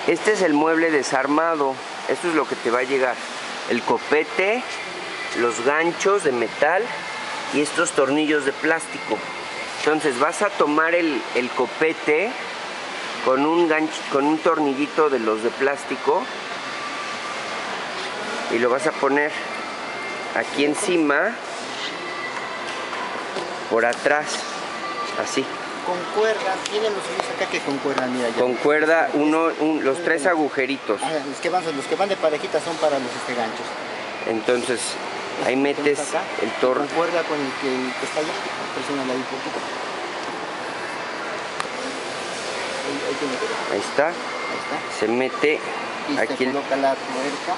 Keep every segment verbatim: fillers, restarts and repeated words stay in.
Este es el mueble desarmado. Esto es lo que te va a llegar. El copete, los ganchos de metal y estos tornillos de plástico. Entonces vas a tomar el, el copete con un gancho, con un tornillito de los de plástico, y lo vas a poner aquí encima, por atrás, así. Con cuerda, tienen los unos acá que con cuerda, mira. Ya. Con cuerda, uno, un, los tres agujeritos. Ah, los, que van, los que van de parejita son para los este, ganchos. Entonces, ahí metes acá, el torno. con cuerda con el que, el que está allá, presiona ahí un poquito. Ahí, ahí, tiene. Ahí está. Ahí está. Se mete y aquí. se coloca la tuerca.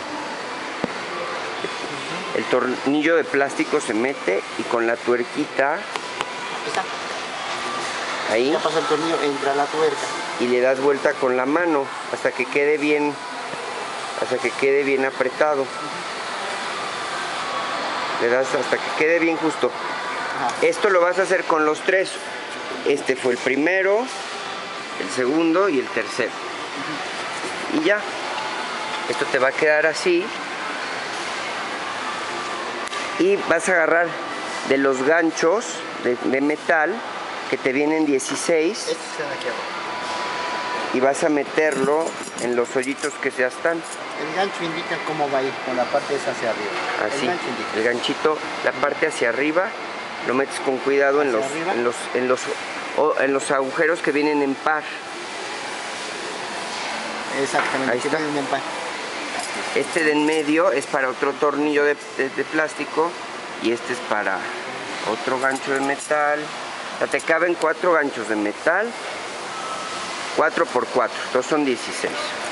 El tornillo de plástico se mete y con la tuerquita. Está. Ahí. Ya pasa el tornillo, entra la tuerca. Y le das vuelta con la mano hasta que quede bien, hasta que quede bien apretado. Le das hasta que quede bien justo. Ajá. Esto lo vas a hacer con los tres. Este fue el primero, el segundo y el tercero. Uh-huh. Y ya. Esto te va a quedar así. Y vas a agarrar de los ganchos de, de metal que te vienen dieciséis. Este está aquí abajo. Y vas a meterlo en los hoyitos que ya están. El gancho indica cómo va a ir, con la parte esa hacia arriba. Así, el, gancho indica. el ganchito, la parte hacia arriba, lo metes con cuidado en los, en, los, en, los, oh, en los agujeros que vienen en par. Exactamente, ahí está. En par. Este de en medio es para otro tornillo de, de, de plástico y este es para otro gancho de metal. O sea, te caben cuatro ganchos de metal, cuatro por cuatro, entonces son dieciséis.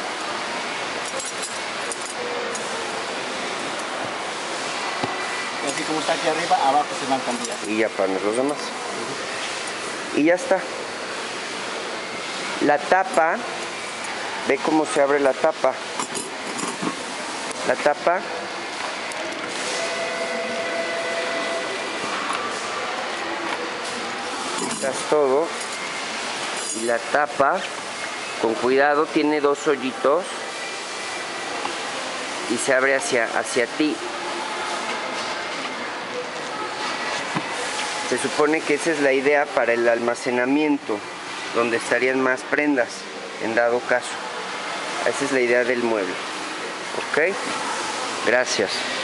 Y así como está aquí arriba, abajo se van cambiando. Y ya pones los demás. Y ya está. La tapa, ve cómo se abre la tapa. La tapa quitas todo y la tapa con cuidado tiene dos hoyitos y se abre hacia, hacia ti. Se supone que esa es la idea para el almacenamiento, donde estarían más prendas en dado caso. Esa es la idea del mueble. ¿Ok? Gracias.